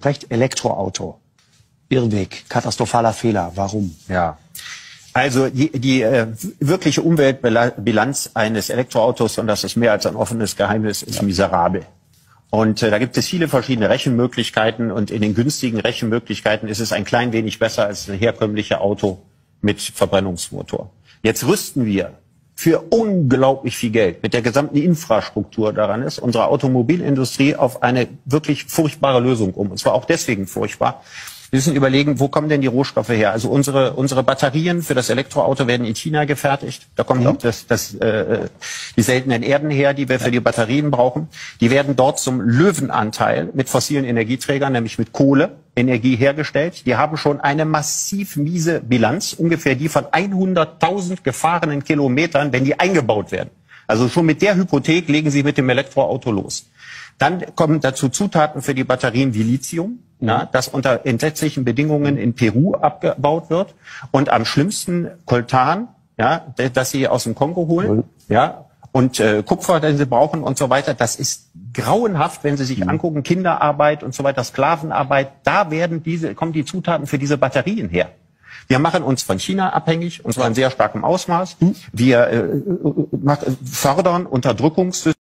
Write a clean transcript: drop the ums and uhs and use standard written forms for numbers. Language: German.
sprecht Elektroauto. Irrweg, katastrophaler Fehler. Warum? Ja. Also die wirkliche Umweltbilanz eines Elektroautos, und das ist mehr als ein offenes Geheimnis, ist miserabel. Und da gibt es viele verschiedene Rechenmöglichkeiten, und in den günstigen Rechenmöglichkeiten ist es ein klein wenig besser als ein herkömmliches Auto mit Verbrennungsmotor. Jetzt rüsten wir für unglaublich viel Geld mit der gesamten Infrastruktur daran ist, unsere Automobilindustrie auf eine wirklich furchtbare Lösung um. Und zwar auch deswegen furchtbar. Wir müssen überlegen, wo kommen denn die Rohstoffe her? Also unsere Batterien für das Elektroauto werden in China gefertigt. Da kommt auch die seltenen Erden her, die wir für die Batterien brauchen. Die werden dort zum Löwenanteil mit fossilen Energieträgern, nämlich mit Kohleenergie hergestellt. Die haben schon eine massiv miese Bilanz, ungefähr die von 100.000 gefahrenen Kilometern, wenn die eingebaut werden. Also schon mit der Hypothek legen Sie mit dem Elektroauto los. Dann kommen dazu Zutaten für die Batterien wie Lithium, ja, das unter entsetzlichen Bedingungen in Peru abgebaut wird. Und am schlimmsten Coltan, ja, das sie aus dem Kongo holen, ja, und Kupfer, den sie brauchen und so weiter. Das ist grauenhaft, wenn Sie sich angucken, Kinderarbeit und so weiter, Sklavenarbeit. Da kommen die Zutaten für diese Batterien her. Wir machen uns von China abhängig, und zwar in sehr starkem Ausmaß. Wir fördern Unterdrückungssysteme.